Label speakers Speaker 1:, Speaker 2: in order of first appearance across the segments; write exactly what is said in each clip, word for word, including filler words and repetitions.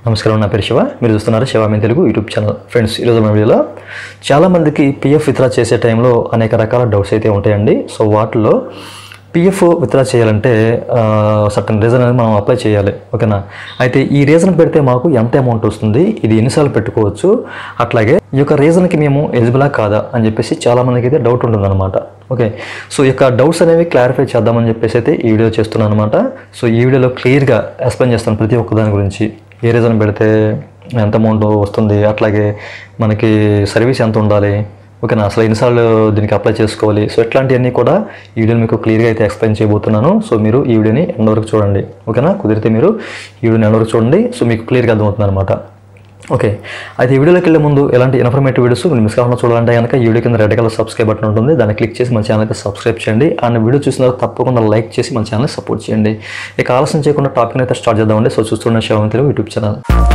Speaker 1: నమస్కారం, నా పేరు శివ. మీరు చూస్తున్నారు శివ మీ తెలుగు యూట్యూబ్ ఛానల్. ఫ్రెండ్స్, ఈరోజు మన వీడియోలో చాలామందికి పిఎఫ్ విత్డ్రా చేసే టైంలో అనేక రకాల డౌట్స్ అయితే ఉంటాయండి. సో వాటిలో పిఎఫ్ విత్డ్రా చేయాలంటే సర్టన్ రీజన్ అనేది మనం అప్లై చేయాలి, ఓకేనా? అయితే ఈ రీజన్ పెడితే మాకు ఎంత అమౌంట్ వస్తుంది, ఇది ఎన్నిసార్లు పెట్టుకోవచ్చు, అట్లాగే ఈ యొక్క రీజన్కి మేము ఎలిజిబులా కాదా అని చెప్పేసి చాలామందికి అయితే డౌట్ ఉంటుందన్నమాట. ఓకే, సో ఈ యొక్క డౌట్స్ అనేవి క్లారిఫై చేద్దామని చెప్పేసి అయితే ఈ వీడియో చేస్తున్నాను అనమాట. సో ఈ వీడియోలో క్లియర్గా ఎక్స్ప్లెయిన్ చేస్తాను ప్రతి ఒక్క దాని గురించి. ఏ రీజన్ పెడితే ఎంత అమౌంట్ వస్తుంది, అట్లాగే మనకి సర్వీస్ ఎంత ఉండాలి, ఓకేనా, అసలు ఎన్నిసార్లు దీనికి అప్లై చేసుకోవాలి, సో ఇట్లాంటివన్నీ కూడా ఈ వీడియోని మీకు క్లియర్గా అయితే ఎక్స్ప్లెయిన్ చేయబోతున్నాను. సో మీరు ఈ వీడియోని ఎండ్ వరకు చూడండి, ఓకేనా? కుదిరితే మీరు ఈ వీడియోని ఎండ్ వరకు చూడండి, సో మీకు క్లియర్గా అర్థమవుతుంది అనమాట. ఓకే, అయితే ఈ వీడియోలోకి వెళ్ళే ముందు ఎలాంటి ఇన్ఫర్మేటివ్ వీడియోస్ మీరు మిస్ కాకుండా చూడాలంటే కనుక ఈ వీడియో కింద రెడ్ కలర్ సబ్స్క్రైబ్ బటన్ ఉంటుంది, దాన్ని క్లిక్ చేసి మన ఛానల్ అయితే సబ్స్క్రైబ్ చేయండి. అండ్ వీడియో చూసిన తర్వాత తప్పకుండా లైక్ చేసి మన ఛానల్ సపోర్ట్ చేయండి. ఇక ఆలస్యం చేయకుండా టాపిక్ అయితే స్టార్ట్ చేద్దామండి. సో చూస్తున్న శివ మీ తెలుగు యూట్యూబ్ ఛానల్.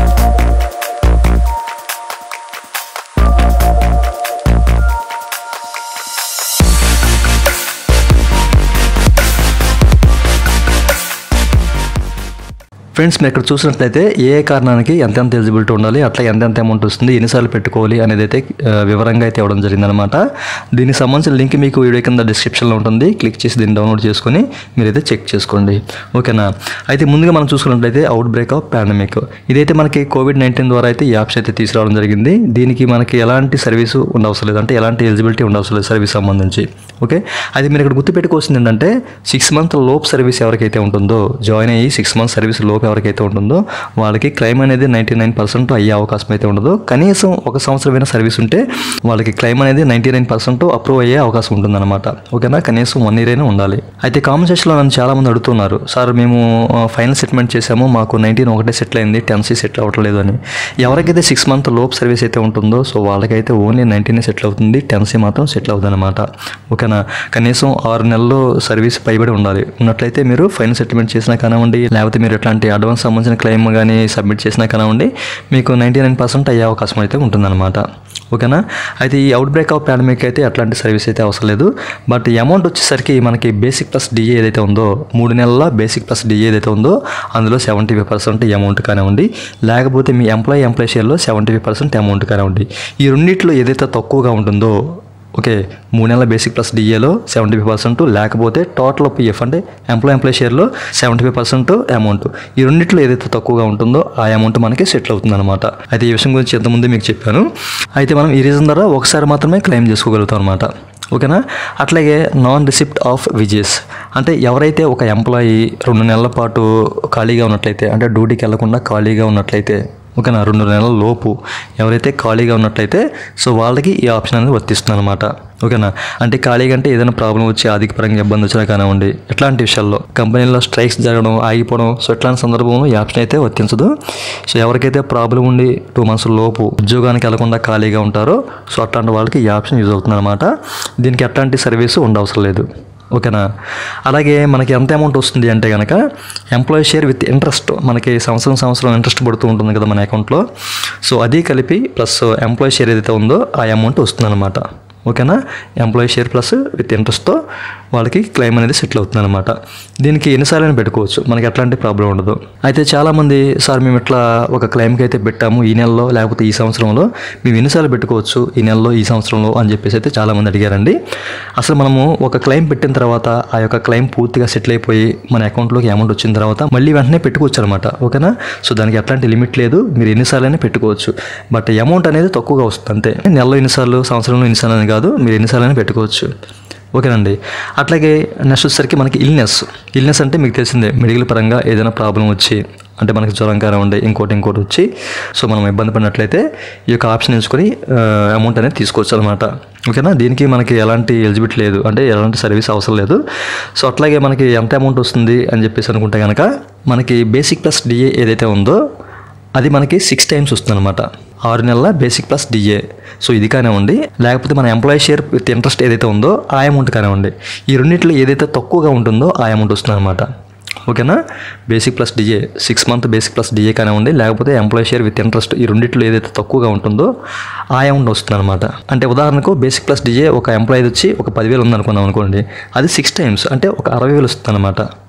Speaker 1: ఫ్రెండ్స్, మీరు ఇక్కడ చూసినట్లయితే ఏ ఏ కారణానికి ఎంతెంత ఎలిజిబిలిటీ ఉండాలి, అట్లా ఎంతెంత అమౌంట్ వస్తుంది, ఎన్నిసార్లు పెట్టుకోవాలి అనేది అయితే వివరంగా అయితే ఇవ్వడం జరిగిందనమాట. దీనికి సంబంధించిన లింక్ మీకు వీడియో కింద డిస్క్రిప్షన్లో ఉంటుంది, క్లిక్ చేసి దీన్ని డౌన్లోడ్ చేసుకొని మీరైతే చెక్ చేసుకోండి, ఓకేనా? అయితే ముందుగా మనం చూసుకున్నట్లయితే అవుట్ బ్రేక్ ఆఫ్ పాండమిక్, ఇదైతే మనకి కోవిడ్ నైన్టీన్ ద్వారా అయితే ఈ యాప్స్ అయితే తీసుకురావడం జరిగింది. దీనికి మనకి ఎలాంటి సర్వీసు ఉండవసరం లేదు, అంటే ఎలాంటి ఎలిజిబిలిటీ ఉండవసరం లేదు సర్వీస్ సంబంధించి. ఓకే, అయితే మీరు ఇక్కడ గుర్తుపెట్టుకోవాల్సింది ఏంటంటే సిక్స్ మంత్ లోపు సర్వీస్ ఎవరికైతే ఉంటుందో, జాయిన్ అయ్యి సిక్స్ మంత్ సర్వీస్ లోపు ఎవరికైతే ఉంటుందో వాళ్ళకి క్లెయిమ్ అనేది నైంటీ నైన్ పర్సెంట్ అయ్యే అవకాశం అయితే ఉండదు. కనీసం ఒక సంవత్సరమైన సర్వీస్ ఉంటే వాళ్ళకి క్లెయిమ్ అనేది నైంటీ నైన్ పర్సెంట్ అప్రూవ్ అయ్యే అవకాశం ఉంటుందన్నమాట, ఓకేనా? కనీసం వన్ ఇయర్ అయినా ఉండాలి. అయితే కామెంట్ సెక్షన్లో నన్ను చాలా మంది అడుగుతున్నారు, సార్ మేము ఫైనల్ సెటిల్మెంట్ చేసాము, మాకు నైన్టీన్ ఒకటే సెటిల్ అయింది, టెన్ సి సెటిల్ అవ్వట్లేదు అని. ఎవరికైతే సిక్స్ మంత్ లోపు సర్వీస్ అయితే ఉంటుందో సో వాళ్ళకైతే ఓన్లీ నైన్టీన్ సెటిల్ అవుతుంది, టెన్ సి మాత్రం సెటిల్ అవుతుంది అనమాట, ఓకేనా? కనీసం ఆరు నెలల్లో సర్వీస్ పైబడి ఉండాలి. ఉన్నట్లయితే మీరు ఫైనల్ సెటిల్మెంట్ చేసినా కానివ్వండి, లేకపోతే మీరు ఎట్లాంటి అడ్వాన్స్ సంబంధించిన క్లెయిమ్ కానీ సబ్మిట్ చేసినా కానివ్వండి, మీకు నైంటీ నైన్ పర్సెంట్ అయ్యే అవకాశం అయితే ఉంటుందన్నమాట, ఓకేనా? అయితే ఈ అవుట్ బ్రేక్ ఆఫ్ పాండమిక్ అయితే అట్లాంటి సర్వీస్ అయితే అవసరం లేదు. బట్ ఈ అమౌంట్ వచ్చేసరికి మనకి బేసిక్ ప్లస్ డిఏ ఏదైతే ఉందో, మూడు నెలల బేసిక్ ప్లస్ డిఏ ఏదైతే ఉందో అందులో సెవెంటీ ఫైవ్ పర్సెంట్ ఈ అమౌంట్ కానివ్వండి, లేకపోతే మీ ఎంప్లాయీ ఎంప్లాయీ షేర్లో సెవెంటీ ఫైవ్ పర్సెంట్ అమౌంట్ కానివ్వండి, ఈ రెండింటిలో ఏదైతే తక్కువగా ఉంటుందో, ఓకే, మూడు నెలల బేసిక్ ప్లస్ డిఏలో సెవెంటీ ఫైవ్ పర్సెంట్, లేకపోతే టోటల్ పిఎఫ్ అంటే ఎంప్లాయ్ ఎంప్లాయీ షేర్లో సెవెంటీ ఫైవ్ పర్సెంట్ అమౌంట్, ఈ రెండింటిలో ఏదైతే తక్కువగా ఉంటుందో ఆ అమౌంట్ మనకి సెటిల్ అవుతుంది అనమాట. అయితే ఈ విషయం గురించి ఎంతమంది మీకు చెప్పాను. అయితే మనం ఈ రీజన్ ద్వారా ఒకసారి మాత్రమే క్లెయిమ్ చేసుకోగలుగుతాం అనమాట, ఓకేనా? అట్లాగే నాన్ రిసిప్ట్ ఆఫ్ విజెస్, అంటే ఎవరైతే ఒక ఎంప్లాయీ రెండు నెలల పాటు ఖాళీగా ఉన్నట్లయితే, అంటే డ్యూటీకి వెళ్లకుండా ఖాళీగా ఉన్నట్లయితే, ఓకేనా, రెండు నెలల లోపు ఎవరైతే ఖాళీగా ఉన్నట్లయితే సో వాళ్ళకి ఈ ఆప్షన్ అనేది వర్తిస్తుంది అనమాట, ఓకేనా? అంటే ఖాళీగా అంటే ఏదైనా ప్రాబ్లం వచ్చి ఆర్థిక పరంగా ఇబ్బంది వచ్చినా కానివ్వండి, ఎట్లాంటి విషయాల్లో కంపెనీలో స్ట్రైక్స్ జరగడం, ఆగిపోవడం, సో ఇట్లాంటి సందర్భంలో ఈ ఆప్షన్ అయితే వర్తించదు. సో ఎవరికైతే ప్రాబ్లం ఉండి టూ మంత్స్ లోపు ఉద్యోగానికి వెళ్లకుండా ఖాళీగా ఉంటారో సో అట్లాంటి వాళ్ళకి ఈ ఆప్షన్ యూజ్ అవుతుంది అనమాట. దీనికి ఎట్లాంటి సర్వీసు ఉండవసరం లేదు, ఓకేనా? అలాగే మనకి ఎంత అమౌంట్ వస్తుంది అంటే కనుక ఎంప్లాయీ షేర్ విత్ ఇంట్రెస్ట్, మనకి సంవత్సరం సంవత్సరం ఇంట్రెస్ట్ పడుతూ ఉంటుంది కదా మన అకౌంట్లో, సో అది కలిపి ప్లస్ ఎంప్లాయీ షేర్ ఏదైతే ఉందో ఆ అమౌంట్ వస్తుంది అనమాట, ఓకేనా? ఎంప్లాయీ షేర్ ప్లస్ విత్ ఇంట్రెస్ట్తో వాళ్ళకి క్లెయిమ్ అనేది సెటిల్ అవుతుంది అనమాట. దీనికి ఎన్నిసార్లు పెట్టుకోవచ్చు, మనకి ఎట్లాంటి ప్రాబ్లం ఉండదు. అయితే చాలామంది, సార్ మేము ఇట్లా ఒక క్లెయిమ్కి అయితే పెట్టాము ఈ నెలలో లేకపోతే ఈ సంవత్సరంలో, మేము ఎన్నిసార్లు పెట్టుకోవచ్చు ఈ నెలలో ఈ సంవత్సరంలో అని చెప్పేసి అయితే చాలామంది అడిగారండి. అసలు మనము ఒక క్లెయిమ్ పెట్టిన తర్వాత ఆ యొక్క క్లెయిమ్ పూర్తిగా సెటిల్ అయిపోయి మన అకౌంట్లోకి అమౌంట్ వచ్చిన తర్వాత మళ్ళీ వెంటనే పెట్టుకోవచ్చు అనమాట, ఓకేనా? సో దానికి ఎట్లాంటి లిమిట్ లేదు, మీరు ఎన్నిసార్లు అయినా పెట్టుకోవచ్చు. బట్ అమౌంట్ అనేది తక్కువగా వస్తుంది అంతే. నెలలో ఎన్నిసార్లు, సంవత్సరంలో ఎన్నిసార్లు అని కాదు, మీరు ఎన్నిసార్లు అయినా పెట్టుకోవచ్చు, ఓకేనండి? అట్లాగే నెక్స్ట్ వచ్చేసరికి మనకి ఇల్నెస్. ఇల్నెస్ అంటే మీకు తెలిసిందే, మెడికల్ పరంగా ఏదైనా ప్రాబ్లం వచ్చి, అంటే మనకి జ్వరం కారం ఉండే ఇంకోటి ఇంకోటి వచ్చి సో మనం ఇబ్బంది పడినట్లయితే ఈ యొక్క ఆప్షన్ ఎంచుకొని అమౌంట్ అనేది తీసుకోవచ్చు అనమాట, ఓకేనా? దీనికి మనకి ఎలాంటి ఎలిజిబిలిటీ లేదు, అంటే ఎలాంటి సర్వీస్ అవసరం లేదు. సో అట్లాగే మనకి ఎంత అమౌంట్ వస్తుంది అని చెప్పేసి అనుకుంటే కనుక మనకి బేసిక్ ప్లస్ డిఏ ఏదైతే ఉందో అది మనకి సిక్స్ టైమ్స్ వస్తుంది అనమాట, ఆరు నెలల బేసిక్ ప్లస్ డిఏ. సో ఇది కానివ్వండి, లేకపోతే మన ఎంప్లాయీ షేర్ విత్ ఇంట్రెస్ట్ ఏదైతే ఉందో ఆ అమౌంట్ కానివ్వండి, ఈ రెండింటిలో ఏదైతే తక్కువగా ఉంటుందో ఆ అమౌంట్ వస్తుంది అనమాట, ఓకేనా? Basic plus DA six month basic plus DA కానివ్వండి, లేకపోతే ఎంప్లాయీ షేర్ విత్ ఇంట్రెస్ట్, ఈ రెండింటిలో ఏదైతే తక్కువగా ఉంటుందో ఆ అమౌంట్ వస్తుంది అనమాట. అంటే ఉదాహరణకు బేసిక్ ప్లస్ డిఏ ఒక ఎంప్లాయీ వచ్చి ఒక పదివేలు ఉందనుకున్నాం అనుకోండి, అది సిక్స్ టైమ్స్ అంటే ఒక అరవై వేలు వస్తుంది అనమాట,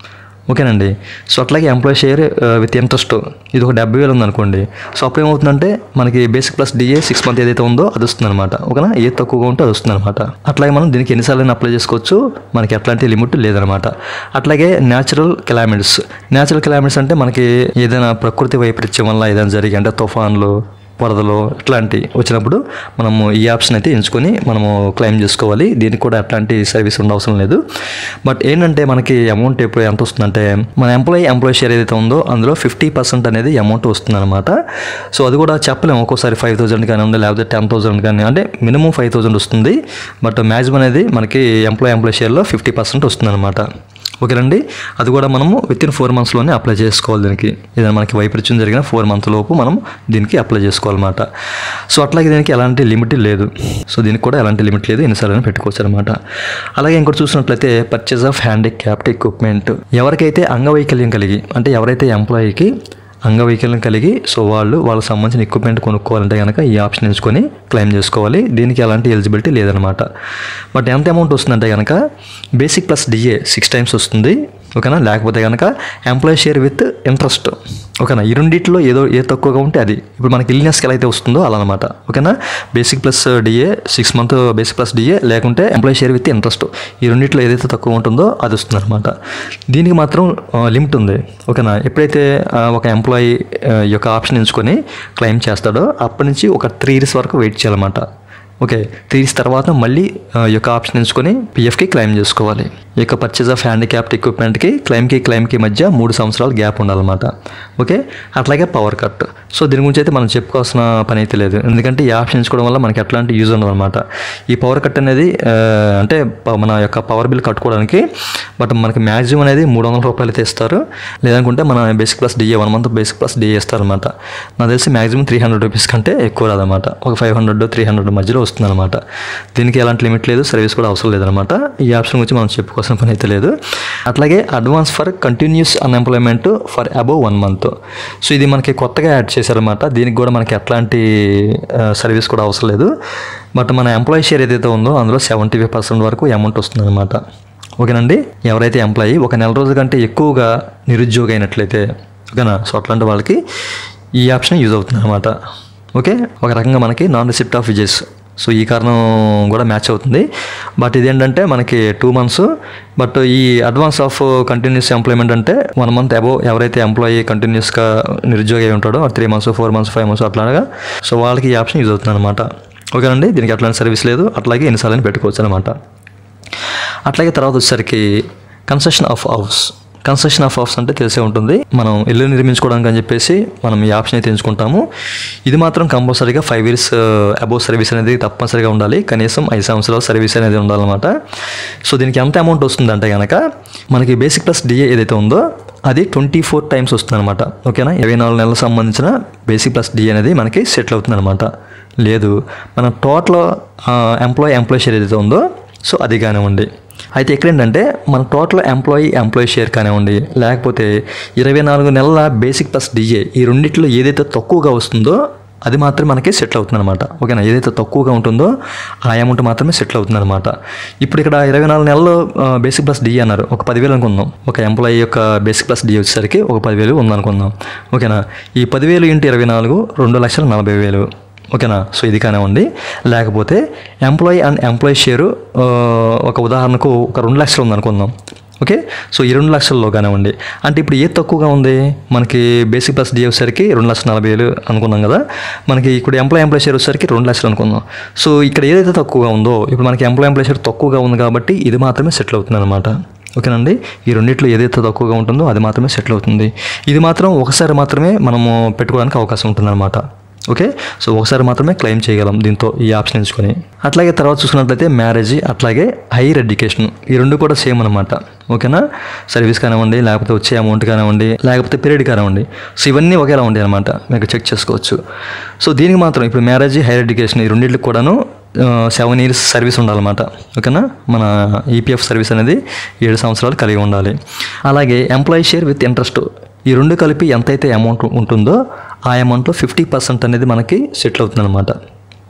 Speaker 1: ఓకేనండి. సో అట్లాగే ఎంప్లాయీ షేర్ విత్ ఇంట్రెస్ట్ ఇది ఒక డెబ్బై వేలు ఉందనుకోండి. సో అప్పుడు ఏమవుతుందంటే మనకి basic plus DA six month ఏదైతే ఉందో అది వస్తుంది అనమాట. ఓకేనా, ఏది తక్కువగా ఉంటే అది వస్తుంది అనమాట. అట్లాగే మనం దీనికి ఎన్నిసార్లు అప్లై చేసుకోవచ్చు, మనకి ఎట్లాంటి లిమిట్ లేదనమాట. అట్లాగే న్యాచురల్ కెలామిటీస్ న్యాచురల్ కెలామిటీస్ అంటే మనకి ఏదైనా ప్రకృతి వైపరీత్యం వల్ల ఏదైనా జరిగి అంటే తుఫాన్లు, వరదలు ఇట్లాంటి వచ్చినప్పుడు మనము ఈ ఆప్షన్ అయితే ఎంచుకొని మనము క్లెయిమ్ చేసుకోవాలి. దీనికి కూడా ఎట్లాంటి సర్వీస్ ఉండ అవసరం లేదు. బట్ ఏంటంటే మనకి అమౌంట్ ఎప్పుడు ఎంత వస్తుందంటే మన ఎంప్లాయీ ఎంప్లాయీ షేర్ ఏదైతే ఉందో అందులో ఫిఫ్టీ పర్సెంట్ అనేది అమౌంట్ వస్తుంది అనమాట. సో అది కూడా చెప్పలేము, ఒక్కోసారి ఫైవ్ థౌసండ్ కానీ ఉంది, లేకపోతే టెన్ థౌసండ్ కానీ, అంటే మినిమం ఫైవ్ థౌసండ్ వస్తుంది. బట్ మ్యాక్సిమం అనేది మనకి ఎంప్లాయీ ఎంప్లాయీ షేర్లో ఫిఫ్టీ పర్సెంట్ వస్తుంది అనమాట. ఓకేనండి, అది కూడా మనము విత్ ఇన్ ఫోర్ మంత్స్లోనే అప్లై చేసుకోవాలి. దీనికి ఏదైనా మనకి వైపరీత్యం జరిగిన ఫోర్ మంత్ లోపు మనం దీనికి అప్లై చేసుకోవాలన్నమాట. సో అట్లాగే దీనికి ఎలాంటి లిమిట్ లేదు. సో దీనికి కూడా ఎలాంటి లిమిట్ లేదు, ఎన్నిసార్లు పెట్టుకోవచ్చు అనమాట. అలాగే ఇంకోటి చూసినట్లయితే పర్చేజ్ ఆఫ్ హ్యాండిక్యాప్డ్ ఎక్విప్మెంట్ ఎవరికైతే అంగవైకల్యం కలిగి అంటే ఎవరైతే ఎంప్లాయీకి అంగవైకల్యం కలిగి సో వాళ్ళు వాళ్ళకి సంబంధించిన ఎక్విప్మెంట్ కొనుక్కోవాలంటే కనుక ఈ ఆప్షన్ ఎంచుకొని క్లెయిమ్ చేసుకోవాలి. దీనికి ఎలాంటి ఎలిజిబిలిటీ లేదనమాట. బట్ ఎంత అమౌంట్ వస్తుందంటే కనుక basic plus DA six times వస్తుంది. ఓకేనా, లేకపోతే కనుక ఎంప్లాయీ షేర్ విత్ ఇంట్రెస్ట్. ఓకేనా, ఈ రెండింటిలో ఏదో ఏ తక్కువగా ఉంటే అది ఇప్పుడు మనకి ఇల్నెస్కి ఎలా అయితే వస్తుందో అలా అనమాట. ఓకేనా, basic plus DA six month basic plus DA లేకుంటే ఎంప్లాయీ షేర్ విత్ ఇంట్రెస్ట్ ఈ రెండింటిలో ఏదైతే తక్కువ ఉంటుందో అది వస్తుంది అనమాట. దీనికి మాత్రం లిమిట్ ఉంది. ఓకేనా, ఎప్పుడైతే ఒక ఎంప్లాయీ ఈ యొక్క ఆప్షన్ ఎంచుకొని క్లెయిమ్ చేస్తాడో అప్పటి నుంచి ఒక త్రీ ఇయర్స్ వరకు వెయిట్ చేయాలన్నమాట. ఓకే, త్రీ ఇయర్స్ తర్వాత మళ్ళీ ఈ యొక్క ఆప్షన్ ఎంచుకొని పిఎఫ్కి క్లెయిమ్ చేసుకోవాలి. ఈ యొక్క పర్చేజ్ ఆఫ్ హ్యాండిక్యాప్డ్ ఎక్విప్మెంట్కి క్లెయిమ్కి క్లెయిమ్కి మధ్య మూడు సంవత్సరాల గ్యాప్ ఉండాలన్నమాట. ఓకే, అట్లాగే పవర్ కట్. సో దీని గురించి అయితే మనం చెప్పుకోవాల్సిన పని అయితే లేదు, ఎందుకంటే ఈ ఆప్షన్ ఎంచుకోవడం వల్ల మనకి ఎట్లాంటి యూజ్ ఉండదు అనమాట. ఈ పవర్ కట్ అనేది అంటే మన యొక్క పవర్ బిల్ కట్టుకోవడానికి బట్ మనకి మ్యాక్సిమం అనేది మూడు వందల రూపాయలు అయితే ఇస్తారు. లేదనుకుంటే మన basic plus DA one month basic plus DA ఇస్తారనమాట. నాకు తెలిసి మ్యాక్సిమం త్రీ హండ్రెడ్ రూపీస్ కంటే ఎక్కువ రాదనమాట. ఒక ఫైవ్ హండ్రెడ్ త్రీ హండ్రెడ్ మధ్యలో వస్తుందన్నమాట. దీనికి ఎలాంటి లిమిట్ లేదు, సర్వీస్ కూడా అవసరం లేదనమాట. ఈ ఆప్షన్ గురించి మనం చెప్పుకోవాల్సిన పని అయితే లేదు. అట్లాగే advance for continuous unemployment for above one month. So ఇది మనకి కొత్తగా యాడ్ చేశారనమాట. దీనికి కూడా మనకి ఎట్లాంటి సర్వీస్ కూడా అవసరం లేదు. బట్ మన ఎంప్లాయీ షేర్ ఏదైతే ఉందో అందులో సెవెంటీ ఫైవ్ పర్సెంట్ వరకు అమౌంట్ వస్తుందన్నమాట. ఓకేనండి, ఎవరైతే ఎంప్లాయీ ఒక నెల రోజుల కంటే ఎక్కువగా నిరుద్యోగి అయినట్లయితే ఓకేనా, సో అట్లాంటి వాళ్ళకి ఈ ఆప్షన్ యూజ్ అవుతుంది అనమాట. ఓకే, ఒక రకంగా మనకి non receipt of wages. So ఈ కారణం కూడా మ్యాచ్ అవుతుంది. బట్ ఇదేంటంటే మనకి టూ మంత్స్ బట్ ఈ అడ్వాన్స్ ఆఫ్ కంటిన్యూస్ ఎంప్లాయ్మెంట్ అంటే వన్ మంత్ అబోవ్ ఎవరైతే ఎంప్లాయీ కంటిన్యూస్గా నిరుద్యోగి అయి ఉంటాడో three months four months five months అట్లాగా సో వాళ్ళకి ఈ ఆప్షన్ యూజ్ అవుతుంది అనమాట. ఓకేనండి, దీనికి అట్లాంటి సర్వీస్ లేదు. అట్లాగే ఎన్నిసార్లు పెట్టుకోవచ్చు అనమాట. అట్లాగే తర్వాత వచ్చేసరికి concession of house. Construction of house అంటే తెలిసే ఉంటుంది. మనం ఇల్లు నిర్మించుకోవడానికి అని చెప్పేసి మనం ఈ ఆప్షన్ అయితే ఎంచుకుంటాము. ఇది మాత్రం కంపల్సరీగా ఫైవ్ ఇయర్స్ అబోవ్ సర్వీస్ అనేది తప్పనిసరిగా ఉండాలి. కనీసం ఐదు సంవత్సరాల సర్వీస్ అనేది ఉండాలన్నమాట. సో దీనికి ఎంత అమౌంట్ వస్తుందంటే కనుక మనకి బేసిక్ ప్లస్ డిఏ ఏదైతే ఉందో అది ట్వంటీ ఫోర్ టైమ్స్ వస్తుంది అనమాట. ఓకేనా, ఇరవై నాలుగు నెలలకు సంబంధించిన బేసిక్ ప్లస్ డిఏ అనేది మనకి సెటిల్ అవుతుంది అనమాట. లేదు మన టోటల్ ఎంప్లాయీ ఎంప్లాయీ షేర్ ఏదైతే ఉందో సో అది కానివ్వండి. అయితే ఎక్కడేంటంటే మన టోటల్ ఎంప్లాయీ ఎంప్లాయీ షేర్ కానివ్వండి లేకపోతే ఇరవై నాలుగు నెలల బేసిక్ ప్లస్ డిఏ ఈ రెండింటిలో ఏదైతే తక్కువగా వస్తుందో అది మాత్రమే మనకి సెటిల్ అవుతుంది అనమాట. ఓకేనా, ఏదైతే తక్కువగా ఉంటుందో ఆ అమౌంట్ మాత్రమే సెటిల్ అవుతుంది అనమాట. ఇప్పుడు ఇక్కడ ఇరవై నాలుగు నెలలు బేసిక్ ప్లస్ డిఏ అన్నారు. ఒక పదివేలు అనుకుందాం. ఒక ఎంప్లాయీ యొక్క బేసిక్ ప్లస్ డిఏ వచ్చేసరికి ఒక పదివేలు ఉందనుకుందాం. ఓకేనా, ఈ పదివేలు ఇంటూ ఇరవై నాలుగు రెండు లక్షల నలభై వేలు. ఓకేనా, సో ఇది కానివ్వండి. లేకపోతే ఎంప్లాయీ అండ్ ఎంప్లాయీ షేరు ఒక ఉదాహరణకు ఒక రెండు లక్షలు ఉందనుకుందాం. ఓకే, సో ఈ రెండు లక్షల్లో కానివ్వండి. అంటే ఇప్పుడు ఏది తక్కువగా ఉంది మనకి బేసిక్ ప్లస్ డిఏ వచ్చేసరికి రెండు లక్షల నలభై వేలు అనుకున్నాం కదా. మనకి ఇప్పుడు ఎంప్లాయీ ఎంప్లాయీ షేర్ వచ్చేసరికి రెండు లక్షలు అనుకుందాం. సో ఇక్కడ ఏదైతే తక్కువగా ఉందో ఇప్పుడు మనకి ఎంప్లాయీ ఎంప్లాయీ షేర్ తక్కువగా ఉంది కాబట్టి ఇది మాత్రమే సెటిల్ అవుతుంది అనమాట. ఓకేనండి, ఈ రెండింటిలో ఏదైతే తక్కువగా ఉంటుందో అది మాత్రమే సెటిల్ అవుతుంది. ఇది మాత్రం ఒకసారి మాత్రమే మనము పెట్టుకోవడానికి అవకాశం ఉంటుందన్నమాట. ఓకే, సో ఒకసారి మాత్రమే క్లెయిమ్ చేయగలం దీంతో ఈ ఆప్షన్ ఎంచుకొని. అట్లాగే తర్వాత చూసుకున్నట్లయితే మ్యారేజ్ అట్లాగే హైయర్ ఎడ్యుకేషన్ ఈ రెండు కూడా సేమ్ అనమాట. ఓకేనా, సర్వీస్ కానివ్వండి లేకపోతే వచ్చే అమౌంట్ కానివ్వండి లేకపోతే పీరియడ్ కానివ్వండి సో ఇవన్నీ ఒకేలా ఉంటాయి అనమాట. మీకు చెక్ చేసుకోవచ్చు. సో దీనికి మాత్రం ఇప్పుడు మ్యారేజ్ హైయర్ ఎడ్యుకేషన్ ఈ రెండింటికి కూడాను సెవెన్ ఇయర్స్ సర్వీస్ ఉండాలన్నమాట. ఓకేనా, మన ఈపీఎఫ్ సర్వీస్ అనేది ఏడు సంవత్సరాలు కలిగి ఉండాలి. అలాగే ఎంప్లాయీ షేర్ విత్ ఇంట్రెస్ట్ ఈ రెండు కలిపి ఎంతైతే అమౌంట్ ఉంటుందో ఆ అమౌంట్లో ఫిఫ్టీ పర్సెంట్ అనేది మనకి సెటిల్ అవుతుంది అనమాట.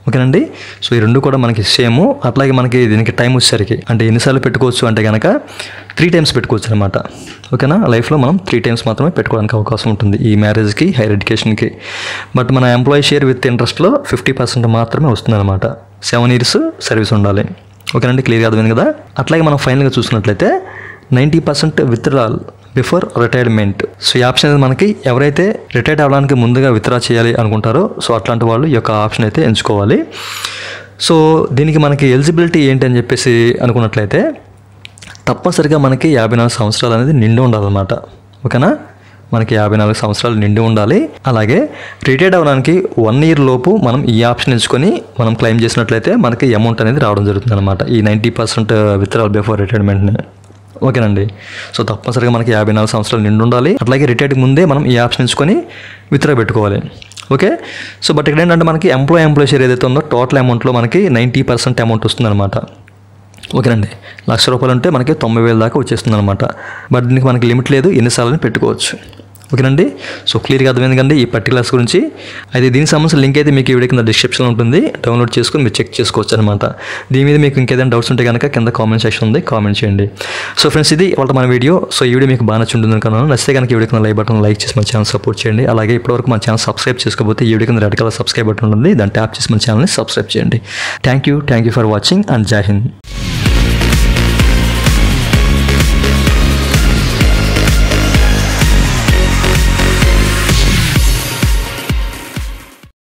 Speaker 1: ఓకేనండి. సో ఈ రెండు కూడా మనకి సేమ్. అట్లాగే మనకి దీనికి టైం వచ్చేసరికి అంటే ఎన్నిసార్లు పెట్టుకోవచ్చు అంటే కనుక త్రీ టైమ్స్ పెట్టుకోవచ్చు అనమాట. ఓకేనా, లైఫ్లో మనం త్రీ టైమ్స్ మాత్రమే పెట్టుకోవడానికి అవకాశం ఉంటుంది ఈ మ్యారేజ్కి, హైయర్ ఎడ్యుకేషన్కి. బట్ మన ఎంప్లాయీ షేర్ విత్ ఇంట్రెస్ట్లో ఫిఫ్టీ పర్సెంట్ మాత్రమే వస్తుందన్నమాట. సెవెన్ ఇయర్స్ సర్వీస్ ఉండాలి. ఓకేనండి, క్లియర్గా అర్థమైంది కదా. అట్లాగే మనం ఫైనల్గా చూసినట్లయితే ninety percent withdrawal before retirement. So ఈ ఆప్షన్ అనేది మనకి ఎవరైతే రిటైర్డ్ అవ్వడానికి ముందుగా విత్డ్రా చేయాలి అనుకుంటారో సో అట్లాంటి వాళ్ళు ఈ యొక్క ఆప్షన్ అయితే ఎంచుకోవాలి. సో దీనికి మనకి ఎలిజిబిలిటీ ఏంటి అని చెప్పేసి అనుకున్నట్లయితే తప్పనిసరిగా మనకి యాభై నాలుగు సంవత్సరాలు అనేది నిండి ఉండాలన్నమాట. ఓకేనా, మనకి యాభై నాలుగు సంవత్సరాలు నిండి ఉండాలి. అలాగే రిటైర్డ్ అవ్వడానికి వన్ ఇయర్ లోపు మనం ఈ ఆప్షన్ ఎంచుకొని మనం క్లెయిమ్ చేసినట్లయితే మనకి అమౌంట్ అనేది రావడం జరుగుతుంది అనమాట, ఈ నైంటీ పర్సెంట్ విత్డ్రాల్ బిఫోర్ రిటైర్మెంట్ని. ఓకేనండి, సో తప్పనిసరిగా మనకి యాభై నాలుగు సంవత్సరాలు నిండి ఉండాలి. అట్లాగే రిటైర్డ్కి ముందే మనం ఈ ఆప్షన్ ఎంచుకొని విత్డ్రా పెట్టుకోవాలి. ఓకే, సో బట్ ఇక్కడ ఏంటంటే మనకి ఎంప్లాయ్ ఎంప్లాయీ షేర్ ఏదైతే ఉందో టోటల్ అమౌంట్లో మనకి నైంటీ పర్సెంట్ అమౌంట్ వస్తుందన్నమాట. ఓకేనండి, లక్ష రూపాయలు ఉంటే మనకి తొంభై వేల దాకా వచ్చేస్తుంది అనమాట. బట్ దీనికి మనకి లిమిట్ లేదు, ఎన్నిసార్లు పెట్టుకోవచ్చు. ఓకేనండి, సో క్లియర్గా అర్థమైంది కండి ఈ పర్టికులర్స్ గురించి. అయితే దీనికి సంబంధించిన లింక్ అయితే మీకు ఈ వీడియో కింద డిస్క్రిప్షన్లో ఉంటుంది, డౌన్లోడ్ చేసుకుని మీరు చెక్ చేసుకోవచ్చు అనమాట. దీని మీద మీకు ఇంకేదైనా డౌట్స్ ఉంటే కనుక కింద కామెంట్ సెక్షన్ ఉంది, కామెంట్ చేయండి. సో ఫ్రెండ్స్, ఇది వాళ్ళ మన వీడియో. సో ఈ వీడియో మీకు బాగా నచ్చుంటుంది అనుకున్నాను. నచ్చితే కనుక ఈ వీడియో కింద లైక్ బటన్ లైక్ చేసి మన ఛానల్ సపోర్ట్ చేయండి. అలాగే ఇప్పటివరకు మన ఛానల్ సబ్స్క్రైబ్ చేసుకోకపోతే ఈ వీడియో కింద రెడ్ కలర్ సబ్స్క్రైబ్ బటన్ ఉంటుంది, దాన్ని ట్యాప్ చేసి మన ఛానల్ని సబ్స్క్రైబ్ చేయండి. Thank you thank you for watching and Jai Hind.